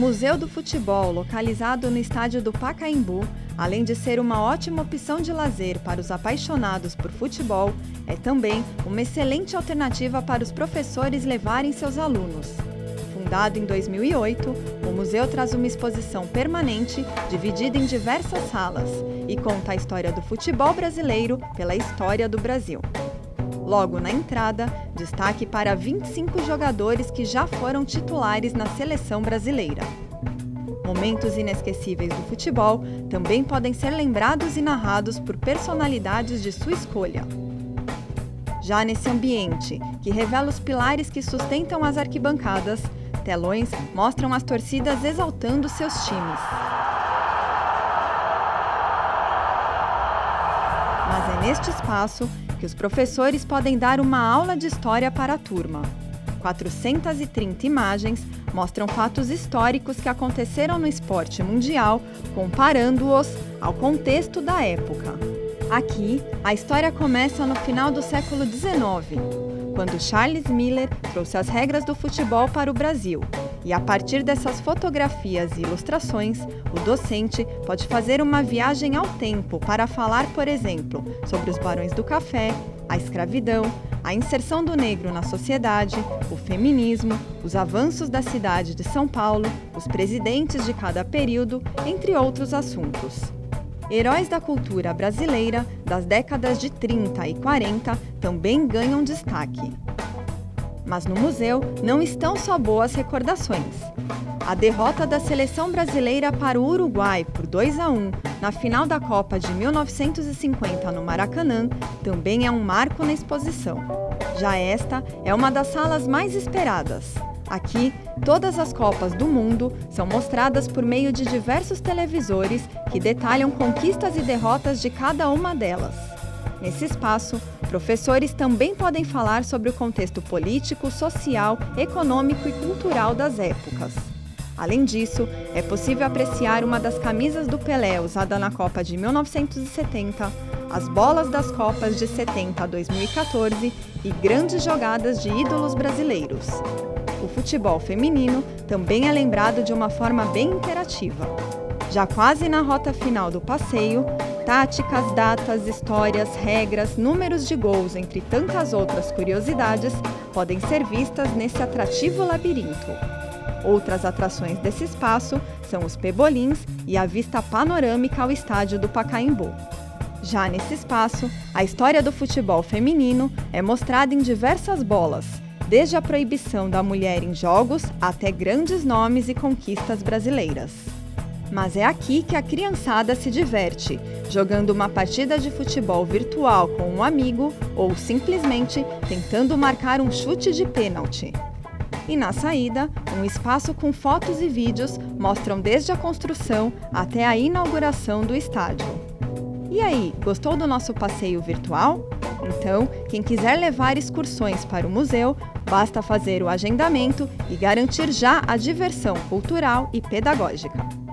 Museu do Futebol, localizado no estádio do Pacaembu, além de ser uma ótima opção de lazer para os apaixonados por futebol, é também uma excelente alternativa para os professores levarem seus alunos. Fundado em 2008, o museu traz uma exposição permanente dividida em diversas salas e conta a história do futebol brasileiro pela história do Brasil. Logo na entrada, destaque para 25 jogadores que já foram titulares na seleção brasileira. Momentos inesquecíveis do futebol também podem ser lembrados e narrados por personalidades de sua escolha. Já nesse ambiente, que revela os pilares que sustentam as arquibancadas, telões mostram as torcidas exaltando seus times. Mas é neste espaço que os professores podem dar uma aula de história para a turma. 430 imagens mostram fatos históricos que aconteceram no esporte mundial, comparando-os ao contexto da época. Aqui, a história começa no final do século XIX, quando Charles Miller trouxe as regras do futebol para o Brasil. E a partir dessas fotografias e ilustrações, o docente pode fazer uma viagem ao tempo para falar, por exemplo, sobre os barões do café, a escravidão, a inserção do negro na sociedade, o feminismo, os avanços da cidade de São Paulo, os presidentes de cada período, entre outros assuntos. Heróis da cultura brasileira das décadas de 30 e 40 também ganham destaque. Mas no museu não estão só boas recordações. A derrota da seleção brasileira para o Uruguai por 2-1 na final da Copa de 1950 no Maracanã também é um marco na exposição. Já esta é uma das salas mais esperadas. Aqui, todas as Copas do Mundo são mostradas por meio de diversos televisores que detalham conquistas e derrotas de cada uma delas. Nesse espaço, professores também podem falar sobre o contexto político, social, econômico e cultural das épocas. Além disso, é possível apreciar uma das camisas do Pelé usada na Copa de 1970, as bolas das Copas de 70 a 2014 e grandes jogadas de ídolos brasileiros. O futebol feminino também é lembrado de uma forma bem interativa. Já quase na rota final do passeio, táticas, datas, histórias, regras, números de gols, entre tantas outras curiosidades, podem ser vistas nesse atrativo labirinto. Outras atrações desse espaço são os pebolins e a vista panorâmica ao estádio do Pacaembu. Já nesse espaço, a história do futebol feminino é mostrada em diversas bolas, desde a proibição da mulher em jogos até grandes nomes e conquistas brasileiras. Mas é aqui que a criançada se diverte, jogando uma partida de futebol virtual com um amigo ou simplesmente tentando marcar um chute de pênalti. E na saída, um espaço com fotos e vídeos mostram desde a construção até a inauguração do estádio. E aí, gostou do nosso passeio virtual? Então, quem quiser levar excursões para o museu, basta fazer o agendamento e garantir já a diversão cultural e pedagógica.